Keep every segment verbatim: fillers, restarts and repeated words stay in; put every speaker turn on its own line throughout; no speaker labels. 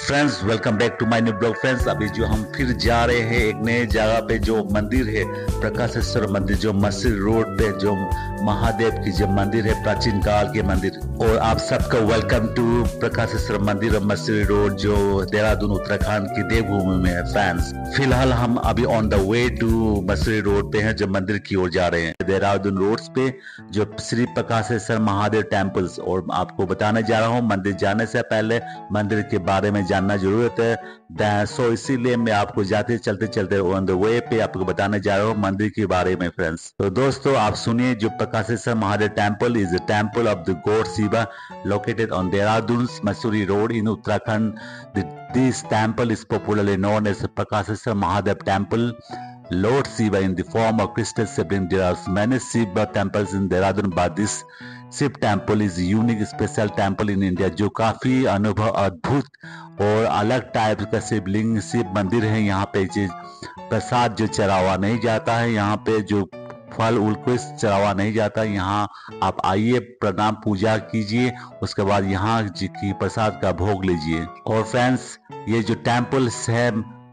Friends welcome back to my new blog. Friends अभी जो हम फिर जा रहे हैं एक नए जगह पे, जो मंदिर है प्रकाशेश्वर मंदिर, जो मसूरी रोड पे जो महादेव की जो मंदिर है, प्राचीन काल के मंदिर। और आप सबका वेलकम टू प्रकाशेश्वर मंदिर और मसूरी रोड, जो देहरादून उत्तराखंड की देवभूमि में है। फ्रेंड्स फिलहाल हम अभी on the way to Mussoorie road पे हैं, जो मंदिर की ओर जा रहे हैं। देहरादून रोड्स पे जो श्री प्रकाशेश्वर महादेव टेम्पल्स, और आपको बताने जा रहा हूँ मंदिर जाने से पहले मंदिर के बारे में जानना जरूरत है। सो इसीलिए मैं आपको जाते चलते चलते ऑन द वे पे आपको बताने जा रहा हूँ मंदिर के बारे में। फ्रेंड्स तो दोस्तों आप सुनिए, जो Prakasheshwar Mahadev temple is the temple of the god Shiva located on Dehradun Mussoorie Road in Uttarakhand. The, this temple is popularly known as Prakasheshwar Mahadev Temple. Lord Shiva in the form of crystal sibling. There are many Shiva temples in Dehradun, but this Shiv temple is unique special temple in India, जो काफी अनुभव अद्भुत और अलग type का शिवलिंग शिव मंदिर है। यहाँ पे प्रसाद जो चढ़ावा नहीं जाता है, यहाँ पे जो फल उल कुछ चढ़ावा नहीं जाता। यहाँ आप आइए, प्रणाम पूजा कीजिए, उसके बाद यहाँ जी की प्रसाद का भोग लीजिए। और फ्रेंड्स ये जो टेम्पल्स है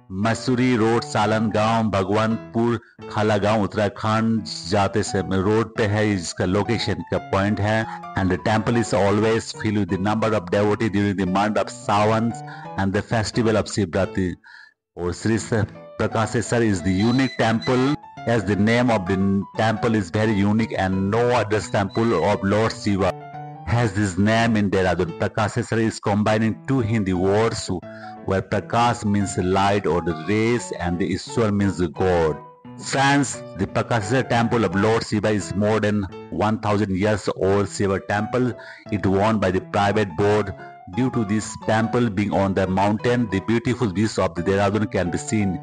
मसूरी रोड, सालन गांव, भगवानपुर, खाला गांव, उत्तराखंड जाते से रोड पे है, इसका लोकेशन का पॉइंट है। And the temple is always fill with the number of devotee during the month of Sawan and the festival of Shivratri. और Shri Prakasheshwar is the unique temple, as the name of the temple is very unique and no other temple of Lord Shiva has this name in Dehradun. Prakasheshwar is combining two Hindi words where Prakash means light or the rays and the Ishwar means the God. Friends, the Prakasheshwar temple of Lord Shiva is more than one thousand years old Shiva temple. It owned by the private board. Due to this temple being on the mountain, the beautiful views of the Dehradun can be seen.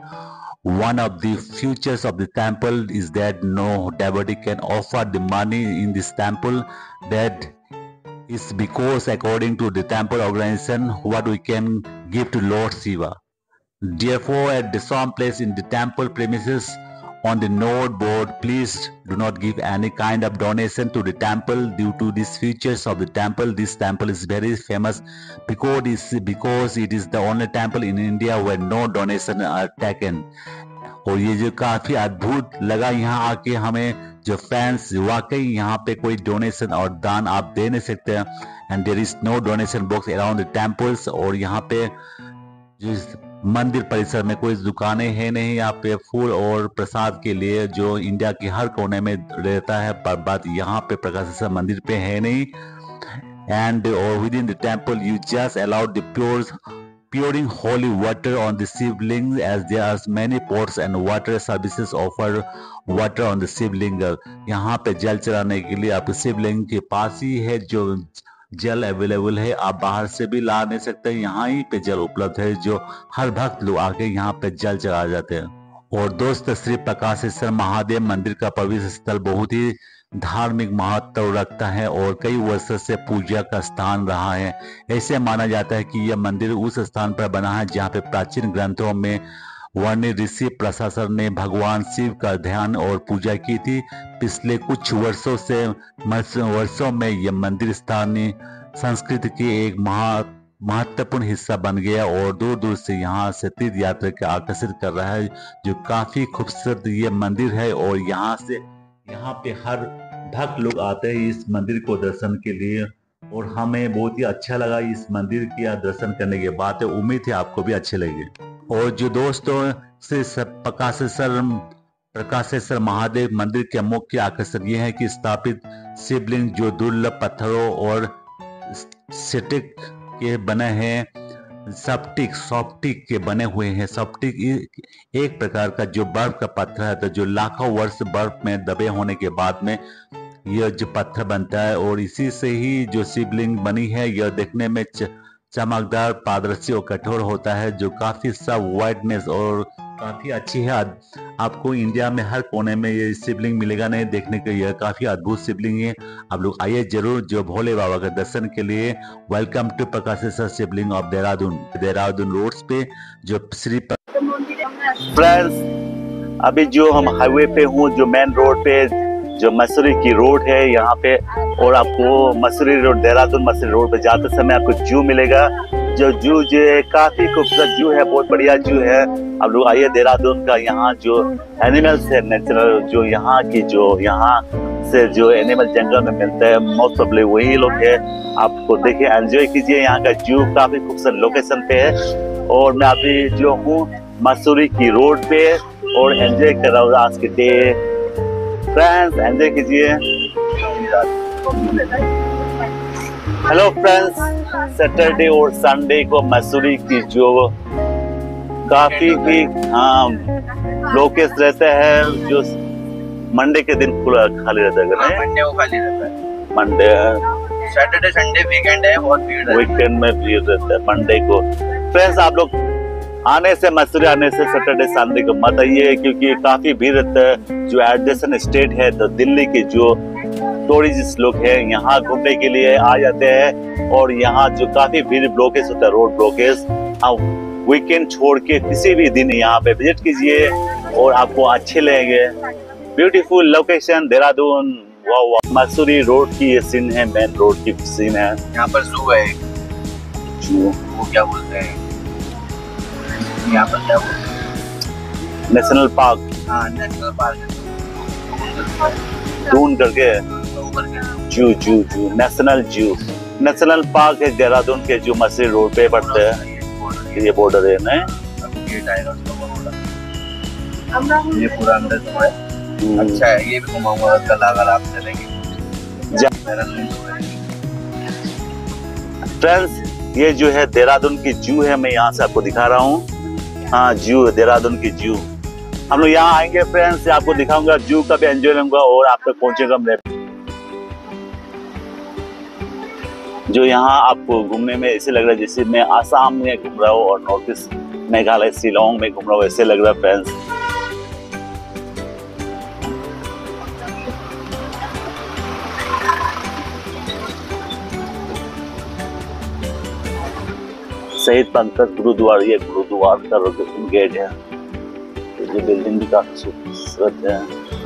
One of the features of the temple is that no devotee can offer the money in this temple. That is because according to the temple organization, what we can give to Lord Shiva. Therefore, at the some place in the temple premises on the note board, please do not give any kind of donation to the temple. Due to these features of the temple, this temple is very famous because it is, because it is the only temple in India where no donation are taken. और ये जो काफी अद्भुत लगा यहाँ आके हमें, जो फैंस वाकई यहाँ पे कोई डोनेशन और दान आप दे नहीं सकते हैं। And there is no donation box around the temples. और यहाँ पे जो मंदिर परिसर में कोई दुकानें हैं नहीं, यहाँ पे फूल और प्रसाद के लिए जो इंडिया के हर कोने में रहता है, पर बात यहाँ पे प्रकाशेश्वर मंदिर पे है नहीं। एंड और within the temple you just allowed the pure pouring holy water on the shivling, as there are many pots and water services offer water on the shivling. यहाँ पे जल चढ़ाने के लिए आप शिवलिंग के पास ही है जो जल अवेलेबल है, आप बाहर से भी ला नहीं सकते, यहाँ ही पे जल उपलब्ध है, जो हर भक्त लोग आके यहाँ पे जल चढ़ा जाते हैं। और दोस्त श्री प्रकाशेश्वर महादेव मंदिर का पवित्र स्थल बहुत ही धार्मिक महत्व रखता है और कई वर्षों से पूजा का स्थान रहा है। ऐसे माना जाता है कि यह मंदिर उस स्थान पर बना है जहाँ पे प्राचीन ग्रंथों में वर्णित ऋषि प्रशासन ने भगवान शिव का ध्यान और पूजा की थी। पिछले कुछ वर्षों से वर्षों में यह मंदिर स्थानीय संस्कृति के एक महा महत्वपूर्ण हिस्सा बन गया और दूर दूर से यहाँ से तीर्थ यात्रा को आकर्षित कर रहा है। जो काफी खूबसूरत ये मंदिर है और यहाँ से यहाँ पे हर भक्त लोग आते हैं इस मंदिर को दर्शन के लिए। और हमें बहुत ही अच्छा लगा इस मंदिर के दर्शन करने के बाद, उम्मीद है आपको भी अच्छे लगे। और जो दोस्तों से प्रकाशेश्वर प्रकाशेश्वर महादेव मंदिर के मुख्य आकर्षण ये है कि स्थापित शिवलिंग जो दुर्लभ पत्थरों और स्टिक के बने हैं, सप्टिक सॉफ्टिक के बने हुए हैं। सॉफ्टिक एक प्रकार का जो बर्फ का पत्थर है, तो जो लाखों वर्ष बर्फ में दबे होने के बाद में यह जो पत्थर बनता है, और इसी से ही जो शिवलिंग बनी है यह देखने में चमकदार, पारदर्शी और कठोर होता है, जो काफी सब वाइटनेस और काफी अच्छी है। आपको इंडिया में हर कोने में ये शिवलिंग मिलेगा नहीं देखने को, यह काफी अद्भुत शिवलिंग है। आप लोग आइए जरूर जो भोले बाबा के दर्शन के लिए। Welcome to Prakasheshwar Shivling of Dehradun, Dehradun roads पे जो श्री।
फ्रेंड्स अभी जो हम हाईवे पे हूँ, जो मेन रोड पे जो मसूरी की रोड है यहाँ पे, और आपको मसूरी रोड, देहरादून मसूरी रोड पे जाते समय आपको जू मिलेगा, जो जू जो है काफी खूबसूरत जू है, बहुत बढ़िया जू है। अब लोग आइए देहरादून का, यहाँ जो एनिमल्स है नेचुरल, जो यहाँ की जो यहाँ से जो एनिमल जंगल में मिलते हैं मोस्ट ऑफली वही लोग है। आपको देखिए, एंजॉय कीजिए। यहाँ का जू काफी खूबसूरत लोकेशन पे है और मैं अभी जो हूँ मसूरी की रोड पे और एंजॉय कर रहा हूँ आज के डे। फ्रेंड्स एंजॉय कीजिए। हेलो फ्रेंड्स, सैटरडे और संडे को मसूरी की जो काफी ही हाँ लोकेस रहते हैं, जो मंडे के दिन खुला खाली रहता है।
मंडे को खाली रहता है।
मंडे
सैटरडे संडे वीकेंड है, बहुत भीड़ है।
वीकेंड में भीड़ रहता है मंडे को। फ्रेंड्स आप लोग आने से मसूरी आने से सैटरडे संडे को मत आइए, क्योंकि काफी भीड़ रहता है। जो एडजेसेंट स्टेट है तो दिल्ली के जो टूरिस्ट लोग हैं यहाँ घूमने के लिए आ जाते हैं और यहाँ जो काफी भीड़ ब्लॉकेज होता है, रोड ब्लॉकेज। आप वीकेंड छोड़ के किसी भी दिन यहाँ पे विजिट कीजिए और आपको अच्छे लगेंगे। Beautiful location Dehradun. वाह वाह, मसूरी रोड की ये सीन है, मेन रोड की सीन है।
यहाँ पर जू है।
जू
वो क्या बोलते हैं यहाँ पर, क्या बोलते हैं?
National park.
हाँ, नेशनल पार्क है।
दून करके जू जू जू नेशनल जू नेशनल पार्क है देहरादून के, जो मसूरी रोड पे पड़ते हैं। ये बॉर्डर है ना,
ये पूरा अंदर से है। अच्छा है, ये भी घुमाऊंगा कल अगर आप चलेंगे।
फ्रेंड्स ये जो है देहरादून की जू है, मैं यहाँ से आपको दिखा रहा हूँ। हाँ जू है, देहरादून की जू। हम लोग यहाँ आएंगे फ्रेंड्स, आपको दिखाऊंगा जू का भी एंजॉय लूंगा और आप तक पहुंचेगा मेरे। जो यहाँ आपको घूमने में ऐसे लग रहा है जैसे मैं आसाम में घूम रहा हूँ और नॉर्थ ईस्ट मेघालय शिलोंग में घूम रहा हूँ, ऐसे लग रहा है फ्रेंड्स। शहीद पंकज गुरुद्वारा, ये गुरुद्वारा का गेट है। ये बिल्डिंग भी काफी खूबसूरत है।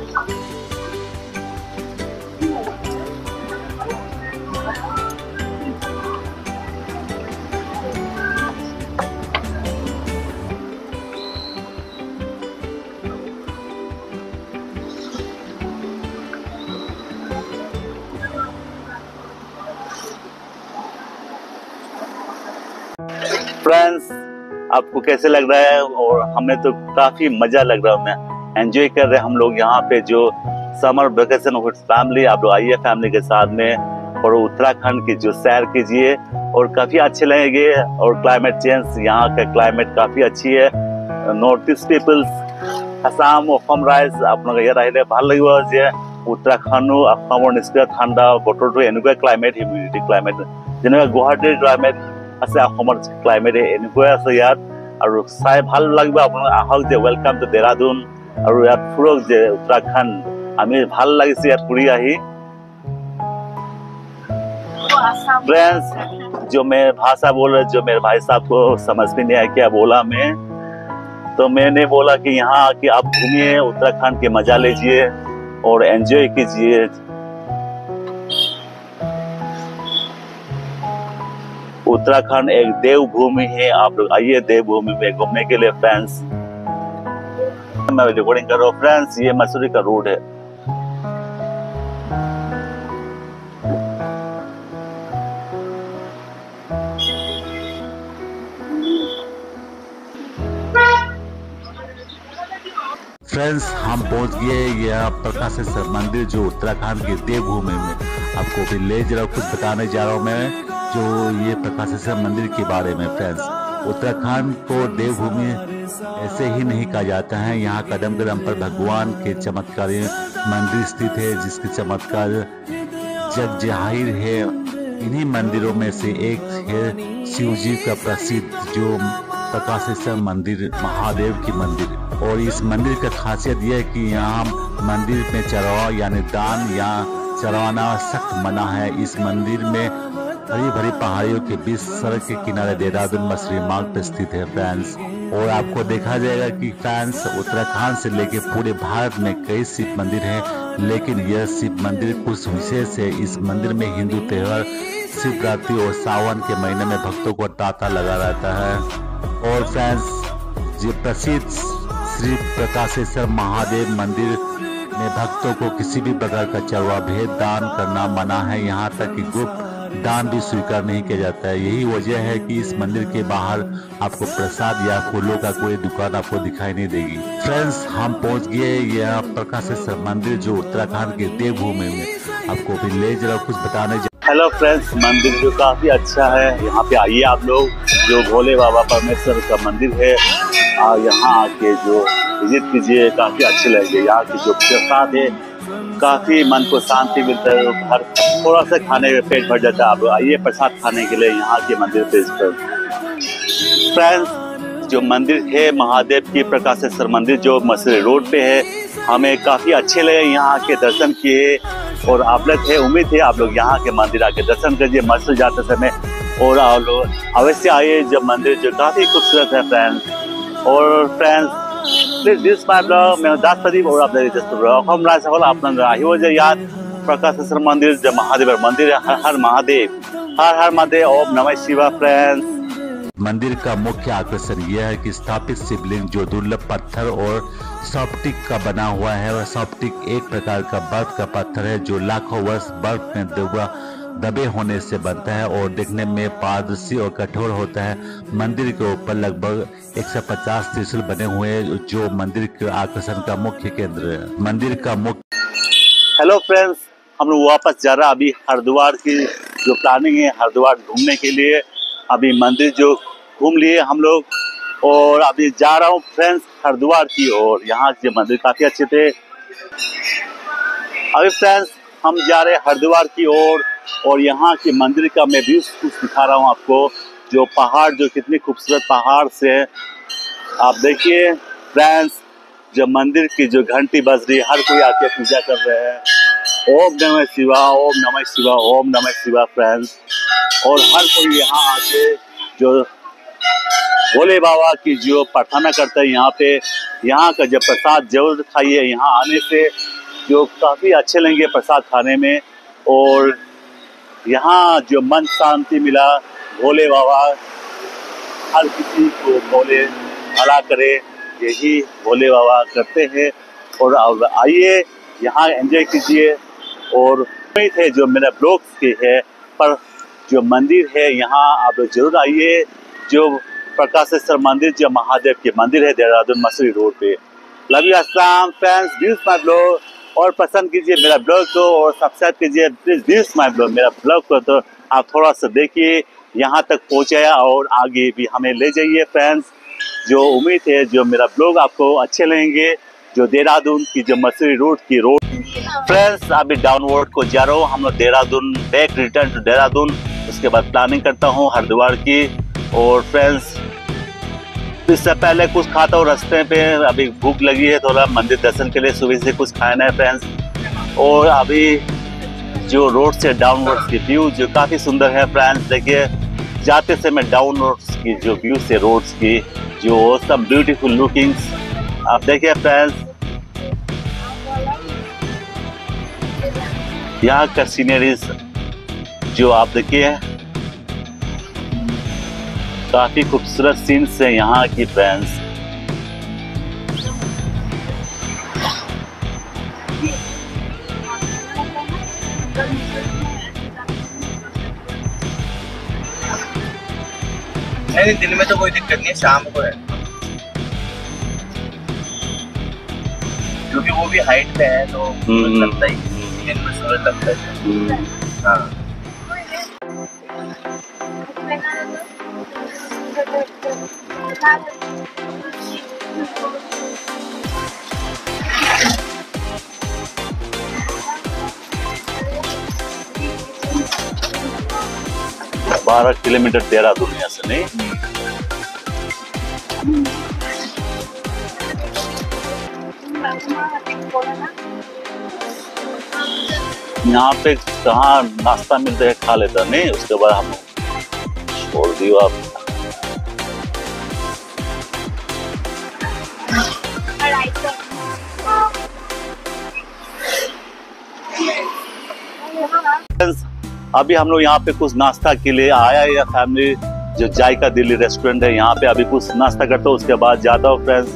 फ्रेंड्स आपको कैसे लग रहा है? और हमें तो काफी मजा लग रहा है, मैं एंजॉय कर रहे हैं हम लोग यहाँ पे जो समर वेकेशन विद फैमिली। आप लोग आइए फैमिली के साथ में और उत्तराखंड की जो सैर कीजिए और काफी अच्छे लगेंगे। और क्लाइमेट चेंज, यहाँ का क्लाइमेट काफी अच्छी है। North east peoples Assam Assam ৰাইজ আপোনালোকে ইয়াত আহিলে ভাল লাগিব যে উত্তৰাখণ্ড অসমৰ নিচিনা ঠাণ্ডা বতৰটো এনেকুৱা ক্লাইমেট, হিউমিডিটি ক্লাইমেট যেনেকুৱা গুৱাহাটীৰ ক্লাইমেট আছে, অসমৰ ক্লাইমেট এনেকুৱাই আছে ইয়াত। আৰু চাই ভাল লাগিব, আপোনালোকে আহক যে ৱেলকাম টু দেহৰাদুন আৰু ইয়াত ফুৰক যে উত্তৰাখণ্ড। আমি ভাল লাগিছে ইয়াত ফুৰি আহি। फ्रेंड्स जो मैं भाषा बोल रहा, जो मेरे भाई साहब को समझ में नहीं आया क्या बोला मैं, तो मैंने बोला कि यहाँ आके आप घूमिए, उत्तराखंड के मजा लीजिए और एंजॉय कीजिए। उत्तराखंड एक देवभूमि है, आप लोग आइए देवभूमि में घूमने के लिए फ्रेंड्स। मैं रिकॉर्डिंग कर रहा हूँ फ्रेंड्स, ये मसूरी का रोड है।
फ्रेंड्स हम पहुंच गए यहाँ प्रकाशेश्वर मंदिर, जो उत्तराखंड के देवभूमि में। आपको भी ले जरा कुछ बताने जा रहा हूँ मैं, जो ये प्रकाशेश्वर मंदिर के बारे में। फ्रेंड्स उत्तराखंड को देवभूमि ऐसे ही नहीं कहा जाता है, यहाँ कदम कदम पर भगवान के चमत्कारी मंदिर स्थित है, जिसके चमत्कार जग जाहिर है। इन्हीं मंदिरों में से एक है शिव जी का प्रसिद्ध जो प्रकाशेश्वर मंदिर, महादेव की मंदिर। और इस मंदिर का खासियत यह है कि यहाँ मंदिर में चढ़ावा यानी दान या चढ़ाना सख्त मना है। इस मंदिर में हरी भरी पहाड़ियों के बीच सड़क के किनारे देहरादून मसूरी मार्ग पर स्थित है फ्रेंड्स। और आपको देखा जाएगा कि फ्रेंड्स उत्तराखंड से लेकर पूरे भारत में कई शिव मंदिर हैं, लेकिन यह शिव मंदिर कुछ विशेष है। इस मंदिर में हिंदू त्योहार शिवरात्रि और सावन के महीने में भक्तों को तांता लगा रहता है। और फ्रेंड्स, ये प्रसिद्ध श्री प्रकाशेश्वर महादेव मंदिर में भक्तों को किसी भी प्रकार का चरवा भेद दान करना मना है। यहाँ तक कि गुप्त दान भी स्वीकार नहीं किया जाता है। यही वजह है कि इस मंदिर के बाहर आपको प्रसाद या फूलों का कोई दुकान आपको दिखाई नहीं देगी। फ्रेंड्स, हम पहुंच गए यह प्रकाशेश्वर मंदिर जो उत्तराखंड के देवभूमि में। आपको भी ले जरा कुछ बताने।
हेलो फ्रेंड्स, मंदिर जो काफी अच्छा है, यहाँ पे आइए आप लोग। जो भोले बाबा परमेश्वर का मंदिर है, यहाँ आके जो विजिट कीजिए, काफी अच्छे लगेंगे। यहाँ की जो प्रसाद है काफी मन को शांति मिलता है। हर थोड़ा सा खाने में पेट भर जाता है। आप आइए प्रसाद खाने के लिए यहाँ के मंदिर पे। फ्रेंड्स, जो मंदिर है महादेव की प्रकाशेश्वर मंदिर जो मसूरी रोड पे है, हमें काफी अच्छे लगे यहाँ के दर्शन किए। और आप लोग थे उम्मीद है आप लोग यहाँ के मंदिर आके दर्शन करिए मसूरी जाते समय। और आप लोग अवश्य आइए, जब मंदिर जो काफी खूबसूरत है फ्रेंड्स। और friends, please this my blog, मैं दास प्रदीप और आप जस्ट ब्लॉग हम राज हल आप याद प्रकाशेश्वर मंदिर जो महादेव मंदिर है। हर हर महादेव, हर हर महादेव, ओम नमः शिवाय। फ्रेंड्स,
मंदिर का मुख्य आकर्षण यह है कि स्थापित शिवलिंग जो दुर्लभ पत्थर और सॉफ्टिक का बना हुआ है। और सॉफ्टिक एक प्रकार का बर्फ का पत्थर है जो लाखों वर्ष बर्फ में दबा दबे होने से बनता है और देखने में पारदर्शी और कठोर होता है। मंदिर के ऊपर लगभग एक सौ पचास त्रिशूल बने हुए हैं जो मंदिर के आकर्षण का मुख्य केंद्र है। मंदिर का मुख्य
हेलो फ्रेंड्स, हम लोग वापस जा रहा अभी हरिद्वार की जो प्लानिंग है, हरिद्वार घूमने के लिए। अभी मंदिर जो घूम लिए हम लोग और अभी जा रहा हूँ फ्रेंड्स हरिद्वार की ओर। यहाँ के मंदिर काफी अच्छे थे। अभी फ्रेंड्स हम जा रहे हैं हरिद्वार की ओर और यहाँ के मंदिर का मैं व्यूज कुछ दिखा रहा हूँ आपको। जो पहाड़, जो कितने खूबसूरत पहाड़ से आप देखिए फ्रेंड्स। जो मंदिर की जो घंटी बज रही है, हर कोई आके पूजा कर रहे हैं। ओम नमः शिवाय, ओम नमः शिवाय, ओम नमः शिवाय फ्रेंड्स। और हर कोई यहाँ आके जो भोले बाबा की जो प्रार्थना करता है यहाँ पे। यहाँ का जब प्रसाद जरूर खाइए, यहाँ आने से जो काफ़ी अच्छे लगेंगे प्रसाद खाने में। और यहाँ जो मन शांति मिला, भोले बाबा हर किसी को भोले भला करे, यही भोले बाबा करते हैं। और अब आइए यहाँ एंजॉय कीजिए। और उम्मीद है जो मेरा ब्लॉग्स के है, पर जो मंदिर है यहाँ आप लोग जरूर आइए। जो प्रकाशेश्वर मंदिर जो महादेव के मंदिर है देहरादून मसूरी रोड पे। लव यू अस्सलाम फ्रेंड्स, व्यूज माय ब्लॉग और पसंद कीजिए मेरा ब्लॉग को और सब्सक्राइब कीजिए प्लीज व्यूज माय ब्लॉग मेरा ब्लॉग को। तो आप थोड़ा सा देखिए यहाँ तक पहुँचाया और आगे भी हमें ले जाइए फ्रेंड्स। जो उम्मीद है जो मेरा ब्लॉग आपको अच्छे लगेंगे। जो देहरादून की जो मसूरी रोड की रोड फ्रेंड्स, अभी डाउनवर्ड को जा रहा हूँ हम लोग Dehradun, back return to Dehradun. उसके बाद प्लानिंग करता हूँ हरिद्वार की। और फ्रेंड्स इससे पहले कुछ खाता हूँ रास्ते पे, अभी भूख लगी है थोड़ा मंदिर दर्शन के लिए, सुबह से कुछ खाना है फ्रेंड्स। और अभी जो रोड से डाउनवर्ड्स की व्यू जो काफ़ी सुंदर है फ्रेंड्स। देखिए जाते समय डाउनवर्ड्स की जो व्यू से रोड्स की जो सब ब्यूटीफुल लुकिंग्स आप देखिए फ्रेंड्स। यहाँ का सीनरीज जो आप देखिए काफी खूबसूरत सीन्स है यहाँ की फ्रेंड्स।
नहीं, दिन में तो कोई दिक्कत नहीं है, शाम को है क्योंकि वो भी हाइट पे है तो लगता ही दिन में सूरज लगता है। हाँ
बारह किलोमीटर देहरादून यहाँ से नहीं। यहाँ पे कहाँ नाश्ता मिलता है खा लेता नहीं, उसके बाद हम छोड़ दियो आप। अभी हम लोग यहाँ पे कुछ नाश्ता के लिए आया है, या फैमिली जो जायका दिल्ली रेस्टोरेंट है यहाँ पे अभी कुछ नाश्ता करता हूँ, उसके बाद जाता हूँ फ्रेंड्स।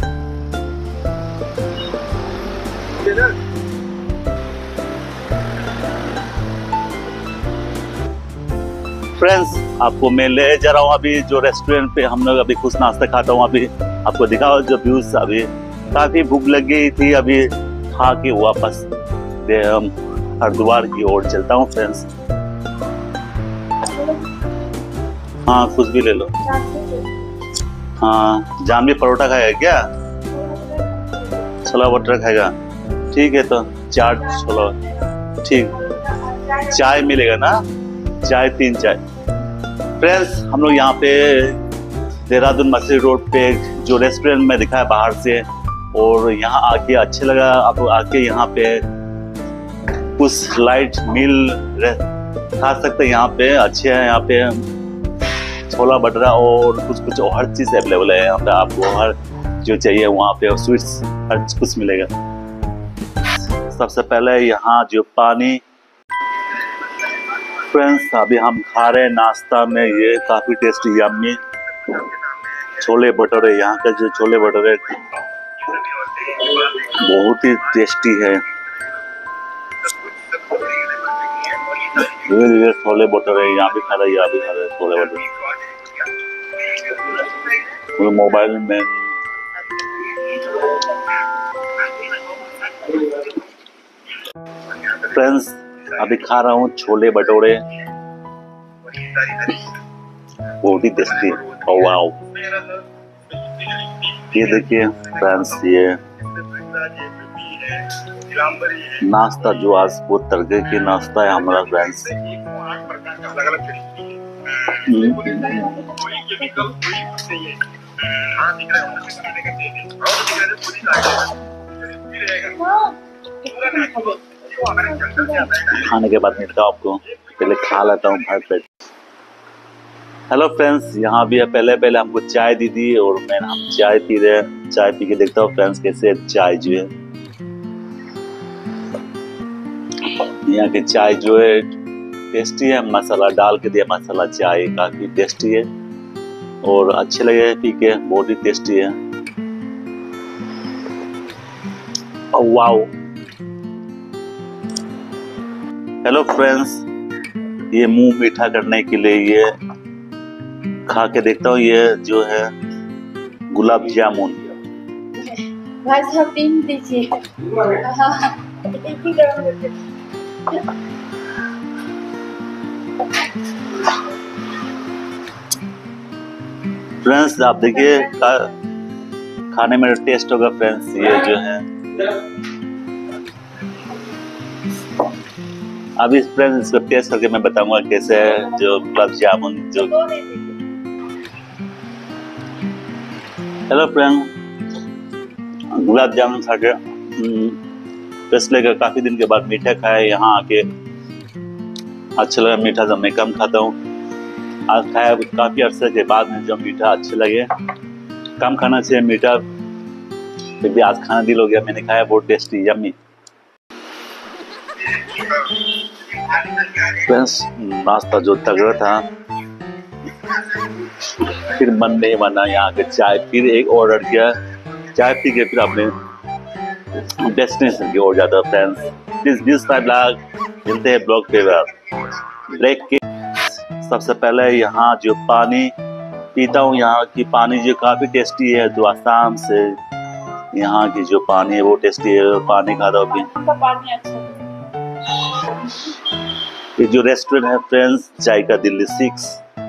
फ्रेंड्स आपको मैं ले जा रहा हूँ अभी जो रेस्टोरेंट पे हम लोग अभी कुछ नाश्ता खाता हूँ, अभी आपको दिखाओ जो व्यूज। अभी काफी भूख लग गई थी, अभी खा के वापस हम हरिद्वार की ओर चलता हूँ फ्रेंड्स। हाँ कुछ भी ले लो। हाँ जानवी परोठा खाएगा क्या? छोला भटूरा खाएगा? ठीक है तो चाट छोला, ठीक। चाय मिलेगा ना? चाय तीन चाय। फ्रेंड्स हम लोग यहाँ पे देहरादून मस्जिद रोड पे जो रेस्टोरेंट में दिखा है बाहर से, और यहाँ आके अच्छे लगा। अब आके यहाँ पे कुछ लाइट मील खा सकते हैं, यहाँ पे अच्छे हैं। यहाँ पे छोला भटूरा और कुछ कुछ और हर चीज़ अवेलेबल है यहाँ पे, आपको हर जो चाहिए वहाँ पे, और स्वीट्स हर कुछ मिलेगा। सबसे पहले यहाँ जो पानी, फ्रेंड्स अभी हम खा रहे हैं नाश्ता में ये काफ़ी टेस्टी यम्मी छोले भटूरे। यहाँ के जो छोले भटूरे बहुत ही टेस्टी है। धीरे धीरे छोले भटूरे यहाँ भी खा रहे हैं, यहाँ भी खा रहे हैं छोले भटूरे। मोबाइल में फ्रेंड्स अभी खा रहा हूँ छोले भटूरे, बहुत ही टेस्टी। ओह वाओ, ये देखिए फ्रेंड्स ये नाश्ता जो आज बहुत तरह की नाश्ता है हमारा फ्रेंड्स। खाने के बाद मिलता हूँ आपको, पहले खा लेता हूँ भर पेट। हेलो फ्रेंड्स, यहाँ भी है। पहले पहले हमको चाय दी थी और मैं हम चाय पी रहे हैं। चाय पी के देखता हूँ फ्रेंड्स कैसे चाय जो है, यहाँ की चाय जो है टेस्टी है। मसाला डाल के दिया मसाला चाय काफी टेस्टी है और अच्छे लगे पी के, बहुत ही टेस्टी है। वाओ। हेलो फ्रेंड्स, ये मुंह मीठा करने के लिए ये खा के देखता हूँ। ये जो है गुलाब जामुन।
भाई साहब तीन दीजिए।
फ्रेंड्स आप देखिए खाने में टेस्ट होगा फ्रेंड्स। ये जो है अभी फ्रेंड्स इसको टेस्ट करके मैं बताऊंगा कैसे है जो गुलाब जामुन जो। हेलो फ्रेंड, गुलाब जामुन खा के टेस्ट लेकर काफी दिन के बाद मीठा खाया। यहाँ आके अच्छा लगा। मीठा जब मैं कम खाता हूँ, आज खाया काफी अरसे के बाद में जब मीठा अच्छे लगे। कम खाना चाहिए मीठा, फिर भी आज खाना दिल हो गया, मैंने खाया, बहुत टेस्टी यम्मी। फ्रेंड्स नाश्ता जो तगड़ा था, फिर मन नहीं माना यहाँ के चाय, फिर एक ऑर्डर किया चाय पी के फिर अपने डेस्टिनेशन की ओर जाता। फ्रेंड्स प्लीज बीस फाइव लाख मिलते हैं ब्लॉग पे ब्रेक के। सबसे पहले यहाँ जो पानी पीता हूँ, यहाँ की पानी जो काफी टेस्टी है, जो आसाम से यहाँ की जो पानी है वो टेस्टी है। पानी खाता हूँ अभी।
पानी अच्छा।
ये जो रेस्टोरेंट है friends, Zaika Delhi six.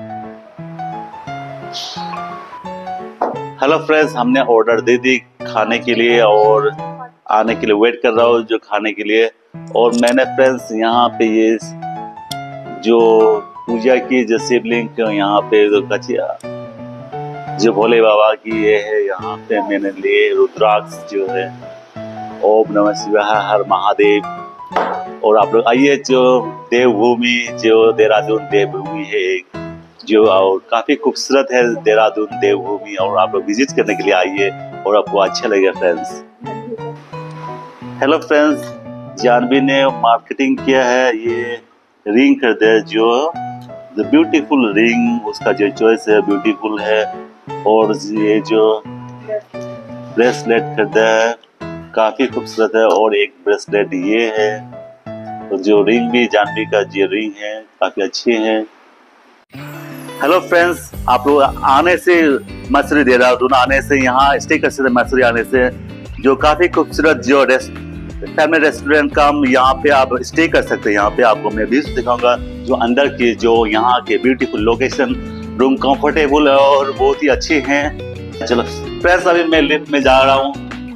Hello friends, हमने ऑर्डर दे दी खाने के लिए और आने के लिए वेट कर रहा हूँ जो खाने के लिए। और मैंने फ्रेंड्स यहाँ पे ये जो पूजा की जो शिवलिंग यहाँ पे जो कचिया जो भोले बाबा की ये है, यहाँ पे मैंने लिए रुद्राक्ष जो है, ओम नमः शिवाय हर महादेव। और आप लोग आइए, जो देवभूमि जो देहरादून देवभूमि है जो, और काफी खूबसूरत है देहरादून देवभूमि, और आप लोग विजिट करने के लिए आइए और आपको अच्छा लगेगा फ्रेंड्स। हेलो फ्रेंड्स, जानवी ने मार्केटिंग किया है ये रिंग खरीदे जो द ब्यूटीफुल रिंग, उसका जो चॉइस है ब्यूटीफुल है। और ये जो ब्रेसलेट खरीदा है काफी खूबसूरत है। और एक ब्रेसलेट ये है, तो जो रिंग भी जानवी का जो रिंग है काफी अच्छे हैं। हेलो फ्रेंड्स, आप लोग आने से मसूरी दे रहा दोनों आने से यहाँ स्टे कर सकते मसूरी आने से, जो काफी खूबसूरत जो रेस्ट फैमिली रेस्टोरेंट का हम यहाँ पे आप स्टे कर सकते हैं। यहाँ पे आपको मैं व्यूज दिखाऊंगा जो अंदर के जो यहाँ के ब्यूटीफुल लोकेशन, रूम कंफर्टेबल और बहुत ही अच्छे हैं। चलो फ्रेंड्स, अभी मैं लिफ्ट में जा रहा हूँ।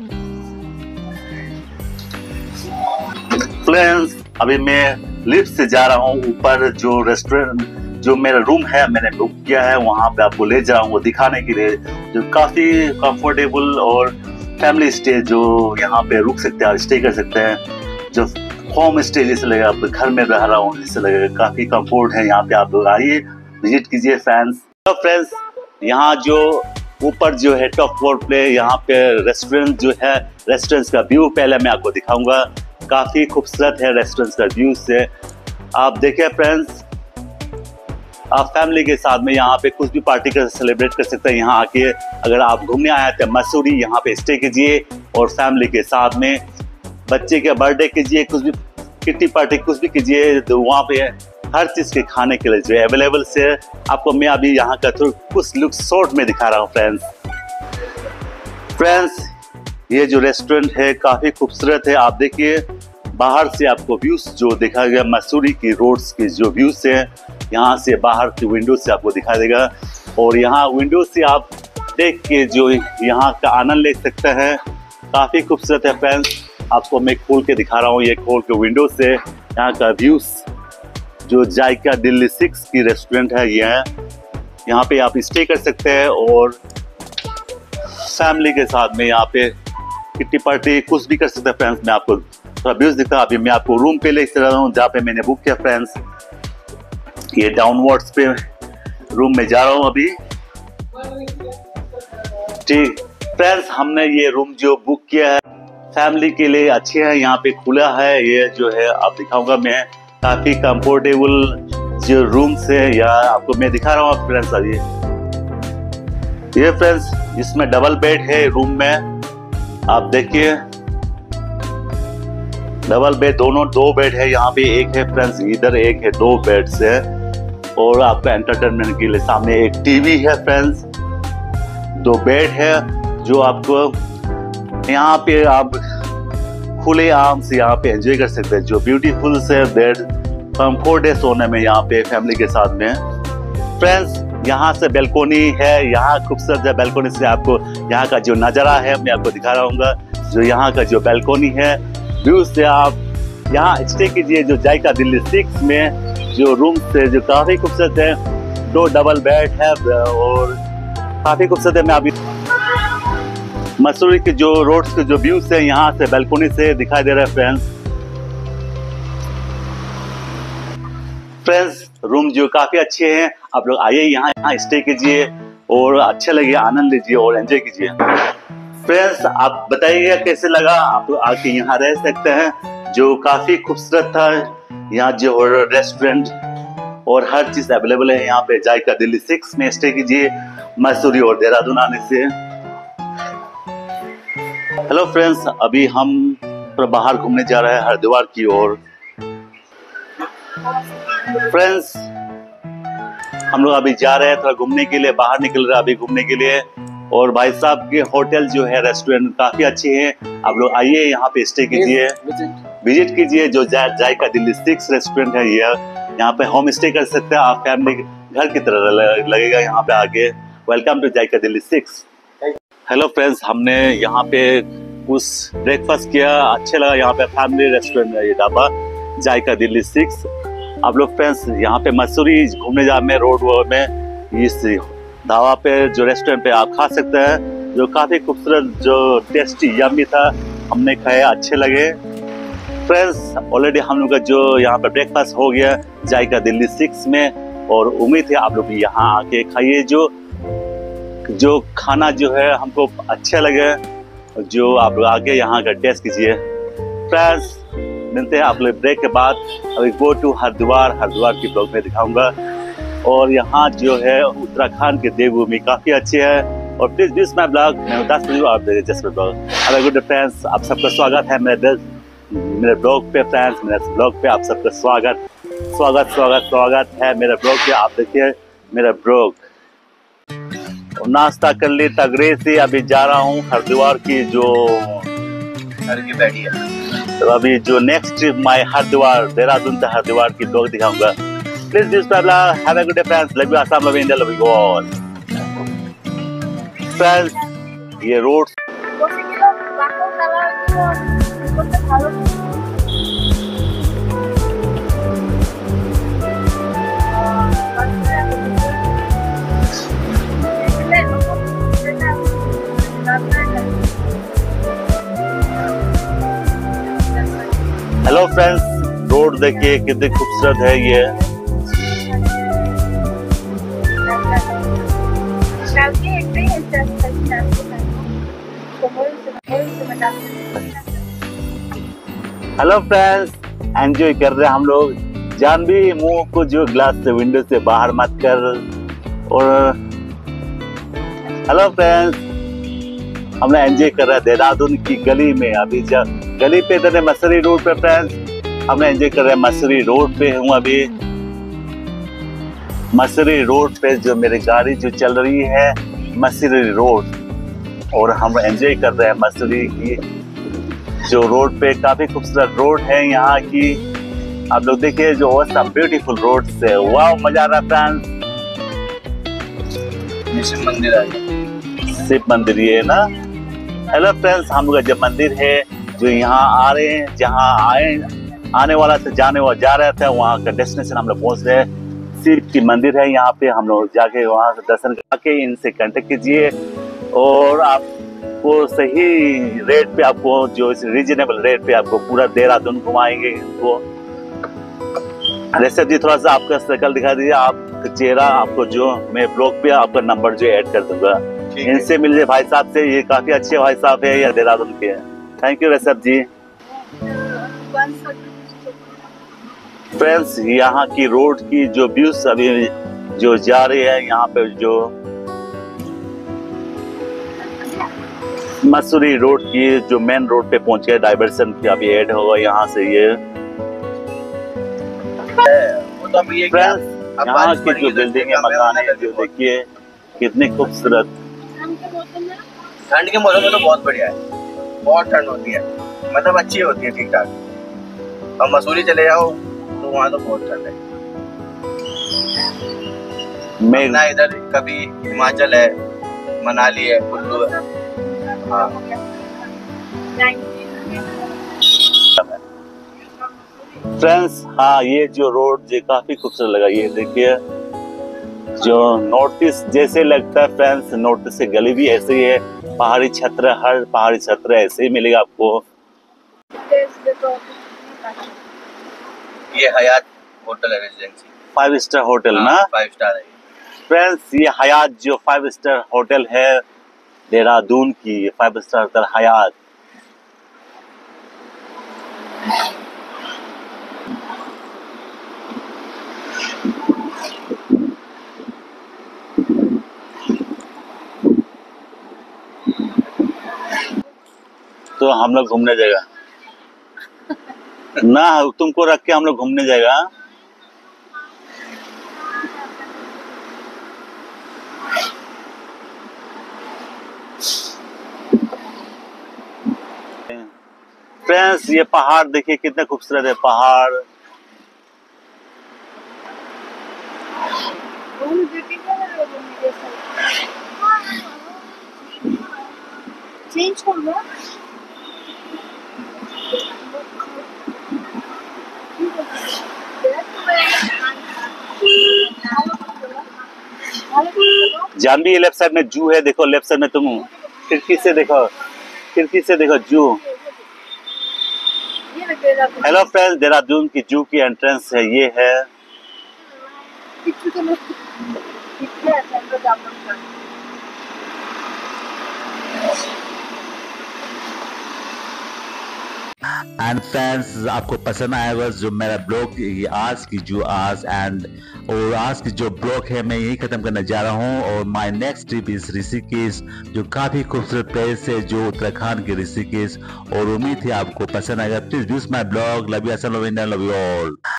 फ्रेंड्स, अभी मैं लिफ्ट से जा रहा हूँ ऊपर, जो रेस्टोरेंट जो मेरा रूम है मैंने बुक किया है वहां पे आपको ले जाऊँ वो दिखाने के लिए, जो काफी कंफर्टेबल और फैमिली स्टे जो यहाँ पे रुक सकते हैं, स्टे कर सकते हैं। जो होम स्टे जैसे लगेगा, आप घर में रह रहा हूँ जैसे लगेगा, काफी कंफर्ट है यहाँ पे। आप लोग आइए, विजिट कीजिए फ्रेंड्स। तो फ्रेंड्स, यहाँ जो ऊपर जो है टॉप फ्लोर पे यहाँ पे रेस्टोरेंट जो है, रेस्टोरेंट का व्यू पहले मैं आपको दिखाऊंगा। काफी खूबसूरत है रेस्टोरेंट का व्यू से। आप देखिए फ्रेंड्स, आप फैमिली के साथ में यहाँ पे कुछ भी पार्टी कर सेलिब्रेट कर सकते हैं। यहाँ आके अगर आप घूमने आए थे मसूरी, यहाँ पे स्टे कीजिए और फैमिली के साथ में बच्चे के बर्थडे कीजिए, कुछ भी किट्टी पार्टी कुछ भी कीजिए, तो वहाँ पे हर चीज़ के खाने के लिए जो अवेलेबल से आपको मैं अभी यहाँ का थोड़ा कुछ लुक शॉर्ट में दिखा रहा हूँ फ्रेंड्स। फ्रेंड्स, ये जो रेस्टोरेंट है काफ़ी खूबसूरत है। आप देखिए बाहर से आपको व्यूज जो दिखा गया मसूरी की रोड्स की जो व्यूज है, यहाँ से बाहर की विंडो से आपको दिखा देगा। और यहाँ विंडो से आप देख के जो यहाँ का आनंद ले सकते हैं। काफ़ी खूबसूरत है फ्रेंड्स, आपको मैं खोल के दिखा रहा हूँ। ये खोल के विंडो से यहाँ का व्यूज जो जायका दिल्ली सिक्स की रेस्टोरेंट है, ये है। यहाँ पे आप स्टे कर सकते हैं और फैमिली के साथ में यहाँ पे किट्टी पार्टी कुछ भी कर सकते हैं फ्रेंड्स। मैं आपको थोड़ा व्यूज दिखा, अभी मैं आपको रूम पे ले चल रहा हूँ जहाँ पे मैंने बुक किया फ्रेंड्स। ये डाउनवर्ड्स पे रूम में जा रहा हूँ अभी। ठीक फ्रेंड्स, हमने ये रूम जो बुक किया है फैमिली के लिए अच्छे है। यहाँ पे खुला है, ये जो है आप दिखाऊंगा मैं। काफी कंफर्टेबल जो रूम है या आपको मैं दिखा रहा हूँ फ्रेंड्स। अभी ये फ्रेंड्स, इसमें डबल बेड है रूम में, आप देखिए डबल बेड, दोनों दो बेड है यहाँ पे। एक है फ्रेंड्स इधर, एक है, दो बेड्स है। और आपका एंटरटेनमेंट के लिए सामने एक टीवी है फ्रेंड्स। दो बेड है जो आपको यहाँ पे आप खुले आम से यहाँ पे एंजॉय कर सकते हैं। जो ब्यूटीफुल से बेड, कंफर्ट है सोने में यहाँ पे फैमिली के साथ में फ्रेंड्स। यहाँ से बैल्कोनी है, यहाँ खूबसूरत है बैल्कोनी से आपको यहाँ का जो नज़ारा है मैं आपको दिखा रहा हूँ। जो यहाँ का जो बैल्कोनी है व्यू से आप यहाँ स्टे कीजिए। जो जायका दिल्ली सिक्स में जो रूम से जो काफ़ी खूबसूरत है, दो डबल बेड है और काफ़ी खूबसूरत है। मैं अभी मसूरी के जो रोड्स के जो व्यूज है यहाँ से बैल्कोनी से दिखाई दे रहा है फ्रेंड्स। फ्रेंड्स, रूम जो काफी अच्छे हैं, आप लोग आइए यहाँ यहाँ स्टे कीजिए और अच्छा लगे, आनंद लीजिए और एंजॉय कीजिए। फ्रेंड्स, आप बताइएगा कैसे लगा। आप लोग आके यहाँ रह सकते हैं, जो काफी खूबसूरत था। यहाँ जो रेस्टोरेंट और हर चीज अवेलेबल है यहाँ पे। जायका दिल्ली सिक्स में स्टे कीजिए मसूरी और देहरादून आने से। हेलो फ्रेंड्स, अभी हम थोड़ा बाहर घूमने जा रहे हैं हरिद्वार की ओर। फ्रेंड्स, हम लोग अभी जा रहे हैं थोड़ा घूमने के लिए, बाहर निकल रहे हैं अभी घूमने के लिए। और भाई साहब के होटल जो है रेस्टोरेंट काफी अच्छे हैं। आप लोग आइए यहाँ पे स्टे कीजिए, विजिट कीजिए। जो जायका दिल्ली सिक्स रेस्टोरेंट है, ये यहाँ पे होम स्टे कर सकते हैं आप, फैमिली घर की तरह लगेगा यहाँ पे आके। Welcome to Zaika Delhi six. Hello friends, हमने यहाँ पे कुछ ब्रेकफास्ट किया, अच्छे लगा। यहाँ पे फैमिली रेस्टोरेंट है ये ढाबा जायका दिल्ली सिक्स। आप लोग फ्रेंड्स यहाँ पे मसूरी घूमने जा में रोड में इस ढाबा पे जो रेस्टोरेंट पे आप खा सकते हैं, जो काफ़ी खूबसूरत, जो टेस्टी यम्मी था, हमने खाए, अच्छे लगे। फ्रेंड्स, ऑलरेडी हम लोग का जो यहाँ पे ब्रेकफास्ट हो गया जायका दिल्ली सिक्स में, और उम्मीद है आप लोग यहाँ आके खाइए। जो जो खाना जो है हमको अच्छा लगे, जो आप लोग आके यहाँ का टेस्ट कीजिए। फ्रेंड्स, मिलते हैं आप लोग ब्रेक के बाद। अभी गो टू हरिद्वार, हरिद्वार की ब्लॉग में दिखाऊंगा। और यहाँ जो है उत्तराखंड के देवभूमि काफी अच्छे है। और प्लीज दिस माय ब्लॉग, मैं दस बजे आप देख just blog. Hello good friends, आप सबका स्वागत है मेरे मेरे ब्लॉग पे फ्रेंड्स, मेरे ब्लॉग पे आप सबका स्वागत स्वागत स्वागत स्वागत है मेरे ब्लॉग पे। आप देखिए मेरा ब्लॉग। नाश्ता कर ली तगड़े से, अभी जा रहा हूँ हरिद्वार की जो
घर की बैठी है।
तो अभी जो next trip my Haridwar, Dehradun से हरिद्वार की ब्लॉग दिखाऊंगा। Please this blog, have a good day friends, love you Assam, love India, love you all friends. ये रोड हेलो फ्रेंड्स, रोड देखिए कितनी खूबसूरत है ये। हेलो फ्रेंड्स, एंजॉय कर रहे हैं हम लोग। जान भी मुंह को जो ग्लास से विंडो से बाहर मत कर। और हेलो फ्रेंड्स, हम लोग एंजॉय कर रहे हैं देहरादून की गली में। अभी जब गली पे इधर मसूरी रोड पे फ्रेंड्स, हम एंजॉय कर रहे हैं मसूरी रोड पे हूँ अभी। मसूरी रोड पे जो मेरी गाड़ी जो चल रही है मसूरी रोड, और हम एंजॉय कर रहे हैं मसूरी की जो रोड पे। काफी खूबसूरत रोड है यहाँ की। आप लोग देखिए जो सब ब्यूटीफुल रोड से, वाह मजा आ रहा है फ्रेंड्स।
शिव मंदिर आ गया,
शिव मंदिर ये ना। हेलो फ्रेंड्स, हम लोग जब मंदिर है जो यहाँ आ रहे हैं, जहाँ आए आने वाला से जाने वाला जा रहे थे, वहाँ का डेस्टिनेशन हम लोग पहुँच रहे हैं। शिव की मंदिर है यहाँ पे, हम लोग जाके वहाँ से दर्शन करके इनसे कांटेक्ट कीजिए और आपको सही रेट पे, आपको जो रीजनेबल रेट पे आपको पूरा देहरादून घुमाएंगे इनको। रेसिप जी थोड़ा सा आपका शक्ल दिखा दीजिए, आपका चेहरा, आपको जो मैं ब्लॉग पे आपका नंबर जो ऐड कर दूंगा, इनसे मिलिए भाई साहब से। ये काफी अच्छे भाई साहब है, या देहरादून के हैं। थैंक यू रेसिप जी। फ्रेंड्स, यहाँ की रोड की जो व्यूज अभी जो जा रही है, यहाँ पे जो मसूरी रोड की जो मेन रोड पे पहुंचे, डाइवर्सन की अभी ऐड होगा यहाँ से। ये
वो तो अभी एक
फ्रेंड्स, यहाँ की जो बिल्डिंग है, मकान है, जो देखिए कितने खूबसूरत।
ठंड के मौसम में तो बहुत बढ़िया है, बहुत ठंड होती है, मतलब अच्छी होती है, ठीक ठाक। और मसूरी चले जाओ तो वहाँ तो बहुत ठंड है।
मैं
ना इधर कभी हिमाचल है, मनाली है, कुल्लू है। हाँ
फ्रेंड्स, हाँ ये जो रोड ये काफी खूबसूरत लगा। ये देखिए जो नॉर्थ ईस्ट जैसे लगता है फ्रेंड्स, नॉर्थ ईस्ट की गली भी ऐसे ही है। पहाड़ी छत्र, हर पहाड़ी छत्र ऐसे ही मिलेगा आपको।
ये हयात होटल है, रेजिडेंसी,
फाइव स्टार होटल ना
फाइव स्टार है
फ्रेंड्स। ये हयात जो फाइव स्टार होटल है देहरादून की, फाइव स्टार होटल हयात। तो हम लोग घूमने जाएगा ना, तुमको रख के हम लोग घूमने जाएगा। फ्रेंड्स, ये पहाड़ देखिए कितने खूबसूरत है पहाड़।
चेंज कर लो।
जानवी, लेफ्ट साइड में जू है, देखो लेफ्ट साइड में, तुम खिड़की से देखो, खिड़की से देखो जू। हेलो फ्रेंड्स, देहरादून की जू की एंट्रेंस है, ये है।
एंड फ्रेंड्स, आपको पसंद आएगा जो मेरा ब्लॉग ये आज की जो आज एंड और आज की जो ब्लॉग है मैं यही खत्म करने जा रहा हूँ। और my next trip is Rishikesh, जो काफी खूबसूरत प्लेस है जो उत्तराखंड के ऋषिकेश। और उम्मीद है आपको पसंद आएगा। Please use my blog. Love you, love you all.